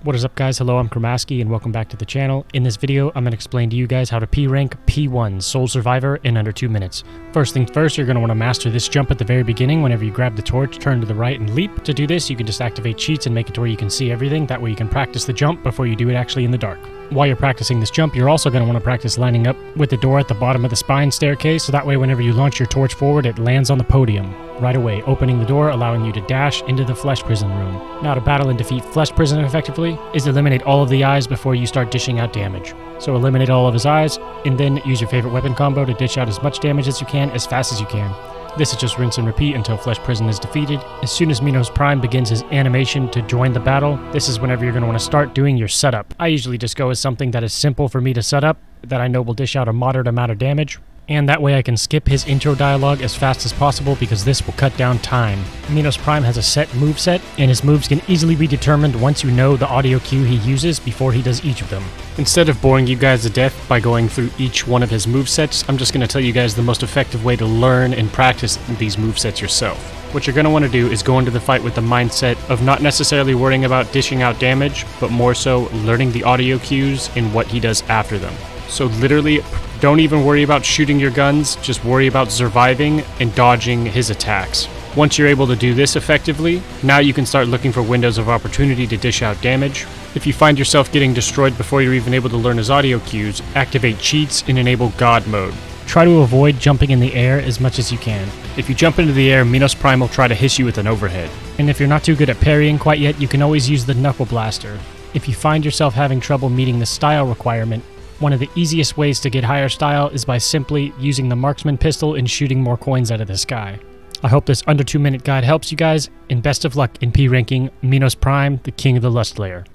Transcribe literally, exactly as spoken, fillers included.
What is up, guys? Hello, I'm Chromasky and welcome back to the channel. In this video, I'm going to explain to you guys how to P rank P one Soul Survivor in under two minutes. First things first, you're going to want to master this jump at the very beginning. Whenever you grab the torch, turn to the right and leap. To do this, you can just activate cheats and make it to where you can see everything. That way you can practice the jump before you do it actually in the dark. While you're practicing this jump, you're also going to want to practice lining up with the door at the bottom of the spine staircase, so that way whenever you launch your torch forward, it lands on the podium right away, opening the door, allowing you to dash into the Flesh Prison room. Now, to battle and defeat Flesh Prison effectively is eliminate all of the eyes before you start dishing out damage. So eliminate all of his eyes, and then use your favorite weapon combo to dish out as much damage as you can, as fast as you can. This is just rinse and repeat until Flesh Prison is defeated. As soon as Minos Prime begins his animation to join the battle, this is whenever you're going to want to start doing your setup. I usually just go with something that is simple for me to set up, that I know will dish out a moderate amount of damage. And that way I can skip his intro dialogue as fast as possible because this will cut down time. Minos Prime has a set moveset, and his moves can easily be determined once you know the audio cue he uses before he does each of them. Instead of boring you guys to death by going through each one of his movesets, I'm just going to tell you guys the most effective way to learn and practice these movesets yourself. What you're going to want to do is go into the fight with the mindset of not necessarily worrying about dishing out damage, but more so learning the audio cues and what he does after them. So literally, don't even worry about shooting your guns, just worry about surviving and dodging his attacks. Once you're able to do this effectively, now you can start looking for windows of opportunity to dish out damage. If you find yourself getting destroyed before you're even able to learn his audio cues, activate cheats and enable God mode. Try to avoid jumping in the air as much as you can. If you jump into the air, Minos Prime will try to hit you with an overhead. And if you're not too good at parrying quite yet, you can always use the Knuckle Blaster. If you find yourself having trouble meeting the style requirement, one of the easiest ways to get higher style is by simply using the marksman pistol and shooting more coins out of the sky. I hope this under two minute guide helps you guys, and best of luck in P ranking Minos Prime, the King of the Lust Lair.